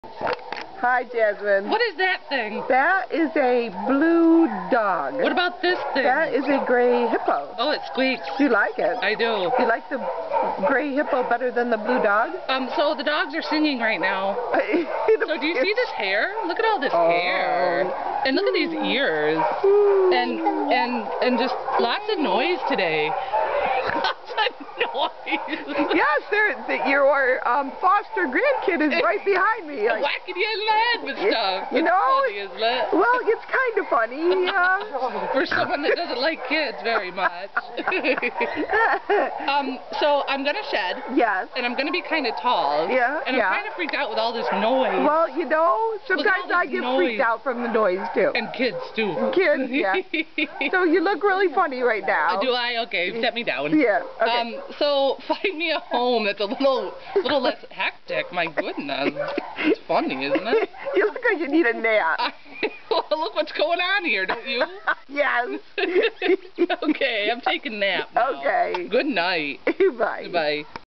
Hi, Jasmine. What is that thing? That is a blue dog. What about this thing? That is a gray hippo. Oh, it squeaks. Do you like it? I do. Do you like the gray hippo better than the blue dog? So the dogs are singing right now. So do you see this hair? Look at all this hair. And look at these ears. And just lots of noise today. Lots of noise. Yes, your foster grandkid is right behind me. Like, whacking you in the head with stuff. You know? Funny, isn't it? Well, it's kind of funny. For someone that doesn't like kids very much. So I'm going to shed. Yes. And I'm going to be kind of tall. Yeah. And I'm kind of freaked out with all this noise. Well, you know, sometimes I get freaked out from the noise, too. And kids, too. Kids, yeah. So you look really funny right now. Do I? Okay, set me down. Yeah. Okay. So find me a home that's a little less hectic. My goodness. It's funny, isn't it? You look like you need a nap. Well, look what's going on here, don't you? Yes. Okay, I'm taking a nap now. Okay. Good night. Bye. Bye.